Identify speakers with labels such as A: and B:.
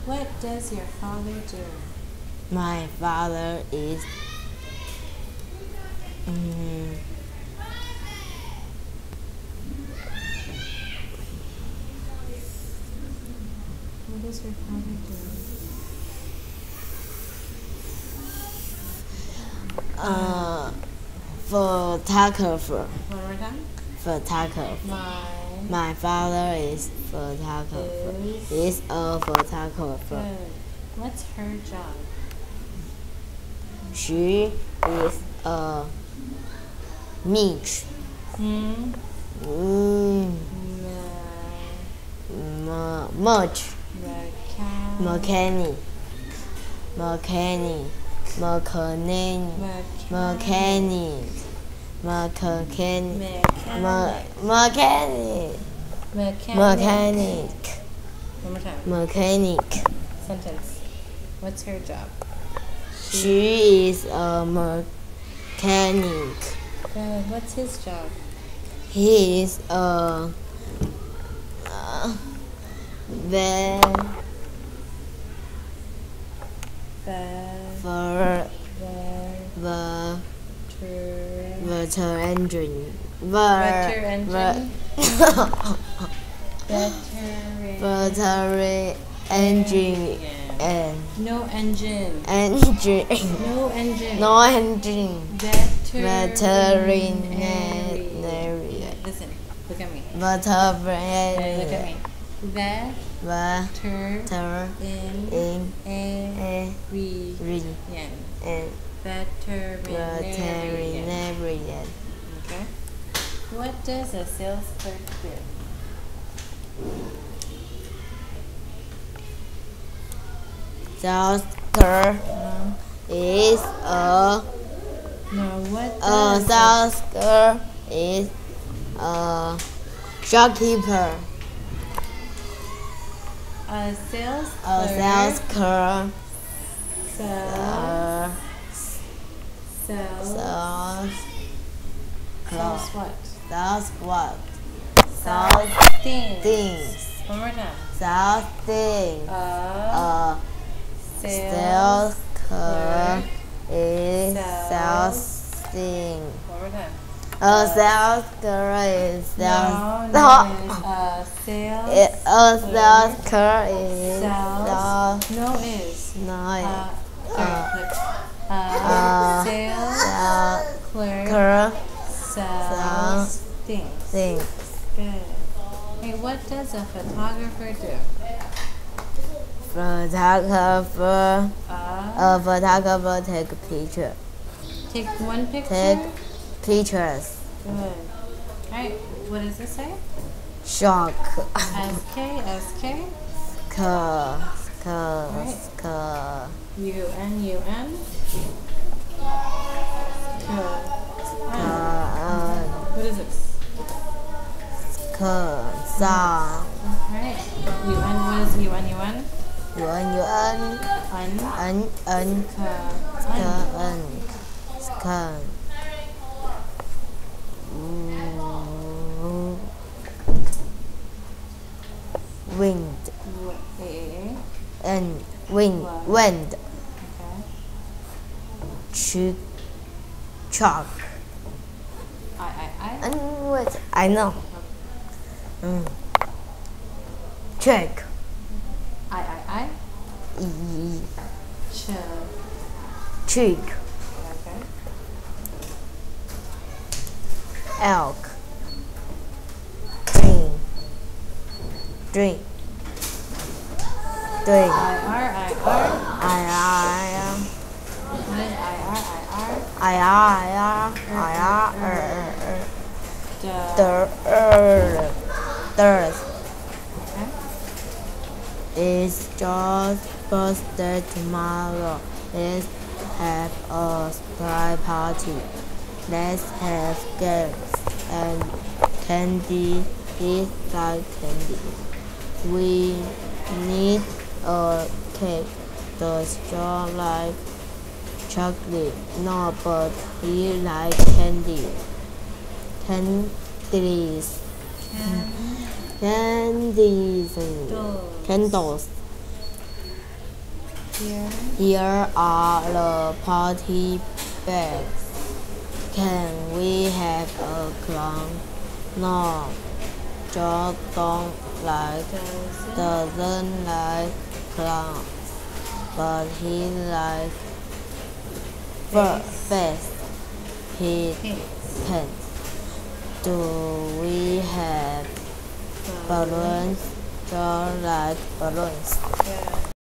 A: What does your father do?
B: My father is
A: What does your father do?
B: Photographer.
A: One more time.
B: Photographer. My father is photographer. Is a photographer.
A: Good. What's her job?
B: She is a mix. Much. Mechanic.
A: One more time.
B: Mechanic.
A: Sentence. What's her job?
B: She is a mechanic.
A: Good. What's his job?
B: He is a veterinary engine.
A: No engine. No engine.
B: No engine.
A: Veterinary.
B: Veterinary.
A: Listen. Look at me.
B: Veterinary.
A: Look at me. Veterinarian. Okay. What does a sales clerk do?
B: Sales clerk is a sales clerk is a shopkeeper.
A: A sales
B: clerk
A: sells what?
B: Sells things.
A: One more time.
B: Sells things. Sales clerk is sells things.
A: One more time.
B: Sales clerk is sales.
A: Sales
B: clerk is
A: sells. Sales clerk sells things. Good. Hey, what does a photographer do?
B: A photographer take a picture.
A: Take one picture?
B: Take pictures.
A: Good. Alright, what does this say?
B: Shock.
A: SK. UN. What is this? Alright. UN, what is UN?
B: Wind. Wind.
A: Okay.
B: Chalk. What? I know. Check. Chick.
A: Okay.
B: Elk. Drink.
A: IR.
B: It's just birthday tomorrow. Let's have a surprise party. Let's have games and candy. It's like candy. We need a cake. The straw like chocolate. No, but he like candy. Candles. Here are the party bags. Can we have a clown? No, George doesn't like clown, but he likes face paint. Do we have balloons? George likes balloons.